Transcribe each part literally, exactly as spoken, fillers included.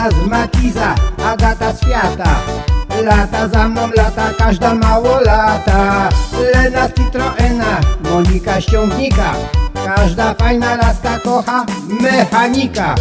Iza z Matiza, Agata z Fiata. Lata za mną lata, każda mało lata. Lena z Citroena, Monika z ciągnika. Każda fajna laska kocha mechanika.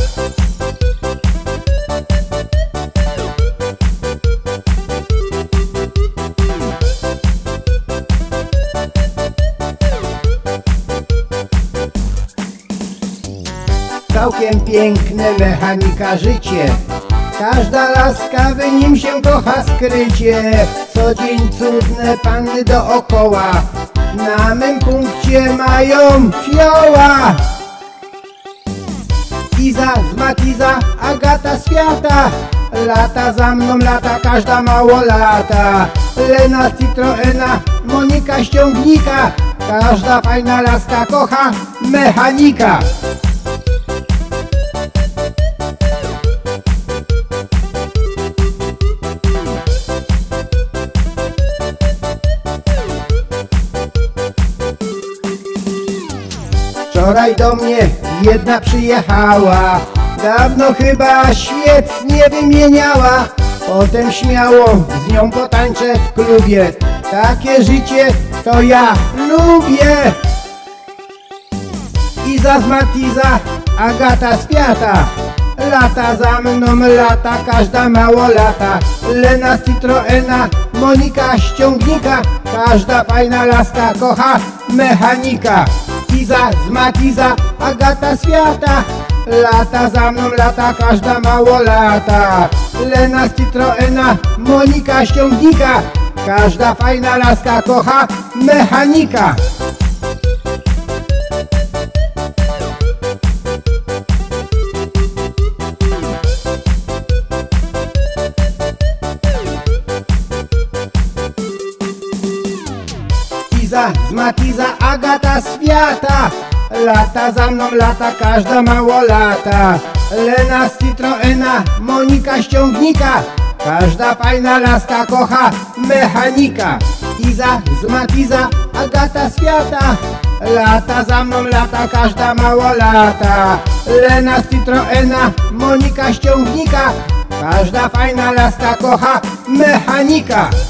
Całkiem piękne mechanika życie. Każda laska w nim się kocha skrycie. Co dzień cudne panny dookoła na mym punkcie mają fioła. Iza z Matiza, Agata z Fiata. Lata za mną lata, każda mało lata. Lena z Citroena, Monika z ciągnika. Każda fajna laska kocha mechanika. Wczoraj do mnie jedna przyjechała. Dawno chyba świec nie wymieniała. Potem śmiało z nią potańczę w klubie. Takie życie to ja lubię. Iza z Matiza, Agata z Fiata. Lata za mną lata, każda mało lata. Lena z Citroena, Monika z ciągnika. Każda fajna laska kocha mechanika. Iza z Matiza, Agata z Fiata. Lata za mną lata, każda mało lata. Lena z Citroena, Monika z ciągnika. Każda fajna laska kocha mechanika. Iza z Matiza, Agata z Fiata. Lata za mną lata, każda mało lata. Lena z Citroena, Monika z ciągnika. Każda fajna laska kocha mechanika. Iza z Matiza, Agata z Fiata. Lata za mną lata, każda mało lata. Lena z Citroena, Monika z ciągnika. Każda fajna laska kocha mechanika.